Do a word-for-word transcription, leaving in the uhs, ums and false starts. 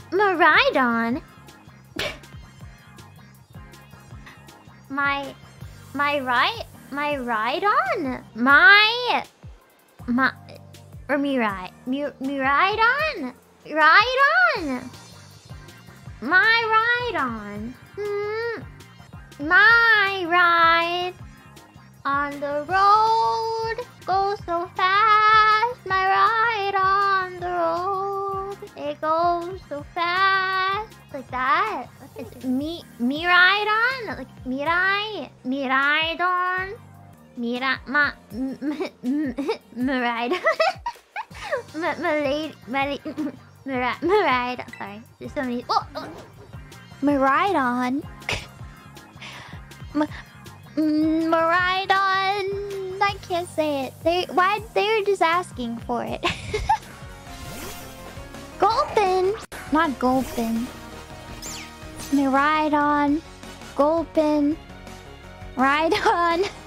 Maridon. my, my right, my Rhydon, my, my, or Mirai, Mi, Miraidon, Rhydon, my Rhydon, hmm, my ride on the road goes so fast. My ride on the road, it goes so fast, like that. It's me, me ride on, like Mirai, Mirai on, Mira, ma, Mirai, my, my lady, my, Mirai, Mirai. Sorry, there's so many. Oh, oh. Maridon. Maridon. I can't say it. They why they're just asking for it. Gulpin, not Gulpin. Maridon, Gulpin, Rhydon.